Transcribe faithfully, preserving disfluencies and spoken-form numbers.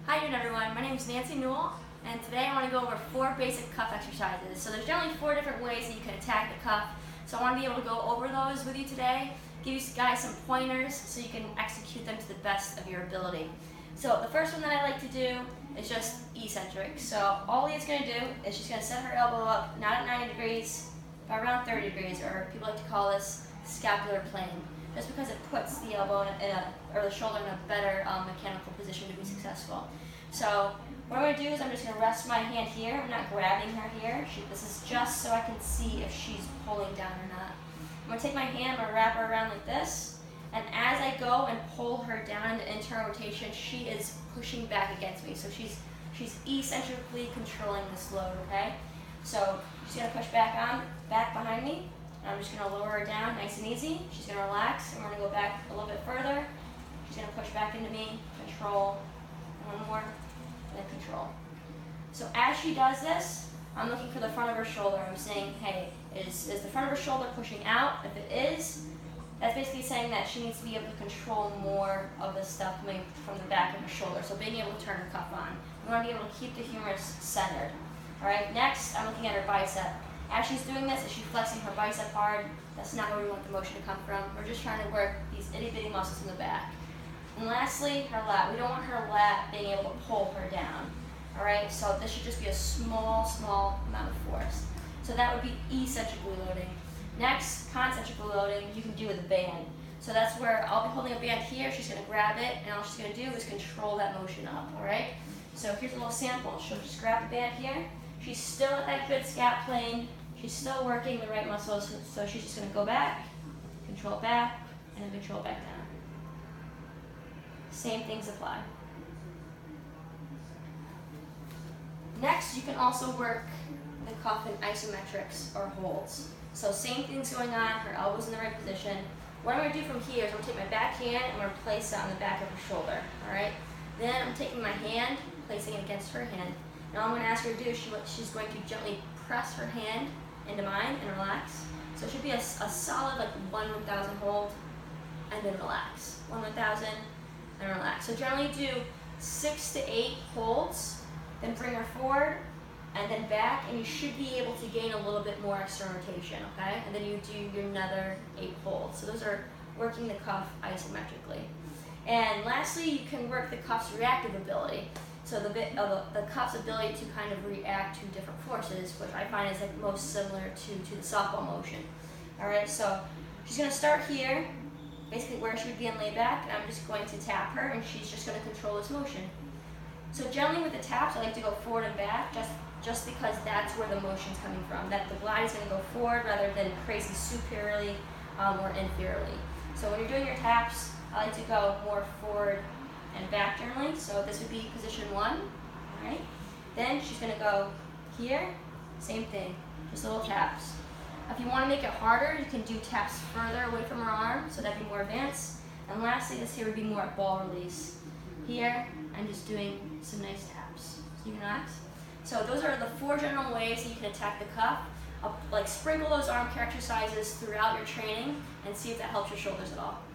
How you doing, everyone? My name is Nancy Newell, and today I want to go over four basic cuff exercises. So there's generally four different ways that you can attack the cuff. So I want to be able to go over those with you today, give you guys some pointers so you can execute them to the best of your ability. So the first one that I like to do is just eccentric. So all Leah's going to do is she's going to set her elbow up, not at ninety degrees, but around thirty degrees, or people like to call this scapular plane, just because it puts the elbow in a, or the shoulder in a better um, mechanical position to be successful. So what I'm going to do is I'm just going to rest my hand here. I'm not grabbing her here. She, this is just so I can see if she's pulling down or not. I'm going to take my hand, I'm going to wrap her around like this, and as I go and pull her down into internal rotation, she is pushing back against me. So she's, she's eccentrically controlling this load, okay? So she's going to push back on, back behind me. I'm just going to lower her down nice and easy. She's going to relax, and we're going to go back a little bit further. She's going to push back into me, control, one more, and then control. So as she does this, I'm looking for the front of her shoulder. I'm saying, hey, is, is the front of her shoulder pushing out? If it is, that's basically saying that she needs to be able to control more of the stuff coming from the back of her shoulder. So being able to turn her cuff on. We want to be able to keep the humerus centered. All right, next, I'm looking at her bicep. As she's doing this, is she flexing her bicep hard? That's not where we want the motion to come from. We're just trying to work these itty bitty muscles in the back. And lastly, her lat. We don't want her lat being able to pull her down. All right, so this should just be a small, small amount of force. So that would be eccentrically loading. Next, concentrically loading, you can do with a band. So that's where I'll be holding a band here. She's going to grab it, and all she's going to do is control that motion up. All right. So here's a little sample. She'll just grab the band here. She's still at that good scap plane. She's still working the right muscles, so she's just going to go back, control back, and then control back down. Same things apply. Next, you can also work the cuff in isometrics or holds. So same things going on, her elbow's in the right position. What I'm going to do from here is I'm going to take my back hand and I'm going to place it on the back of her shoulder. All right. Then I'm taking my hand, placing it against her hand. Now I'm going to ask her to do, she, she's going to gently press her hand into mine and relax. So it should be a, a solid like one one thousand hold, and then relax. One one thousand, and relax. So generally do six to eight holds, then bring her forward, and then back, and you should be able to gain a little bit more external rotation, okay? And then you do your another eight holds. So those are working the cuff isometrically. And lastly, you can work the cuff's reactive ability. So the bit of the cuff's ability to kind of react to different forces, which I find is like most similar to, to the softball motion. All right, so she's going to start here, basically where she would be in layback, and I'm just going to tap her, and she's just going to control this motion. So generally with the taps, I like to go forward and back, just just because that's where the motion's coming from. That the glide is going to go forward rather than crazy superiorly um, or inferiorly. So when you're doing your taps, I like to go more forward and back generally. So this would be position one. All right. Then she's going to go here, same thing, just little taps. If you want to make it harder, you can do taps further away from her arm, so that'd be more advanced. And lastly, this here would be more ball release. Here, I'm just doing some nice taps. So you can relax. So those are the four general ways that you can attack the cuff. I'll, like sprinkle those arm care exercises throughout your training and see if that helps your shoulders at all.